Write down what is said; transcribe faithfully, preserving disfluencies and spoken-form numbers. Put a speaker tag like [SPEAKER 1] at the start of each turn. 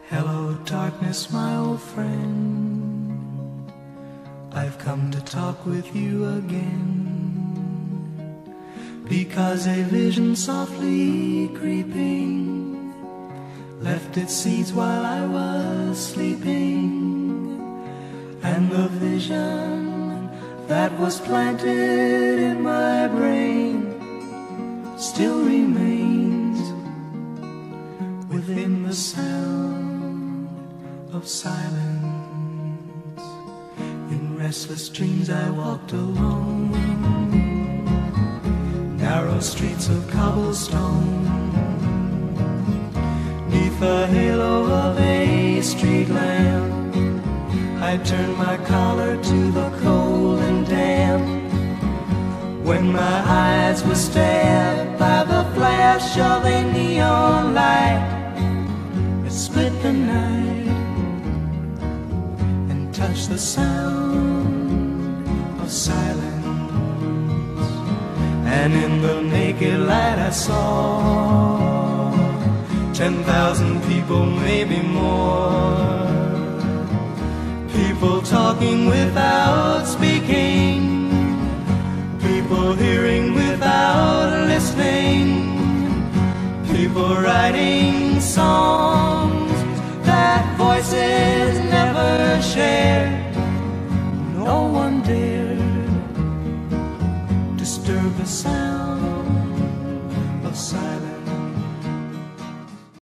[SPEAKER 1] Hello, darkness, my old friend. I've come to talk with you again, because a vision softly creeping left its seeds while I was sleeping, and the vision that was planted in my brain still remains within the sound of silence. In restless dreams I walked alone, narrow streets of cobblestone, neath the halo of a street lamp. I turned my collar to the cold and damp, when my eyes were stabbed by the flash of a neon light. It split the night and touched the sound of silence, and in the naked light I saw ten thousand people, maybe more, people talking without speaking, people hearing without listening, people writing songs that voices never shared. No one dared disturb the sound of silence.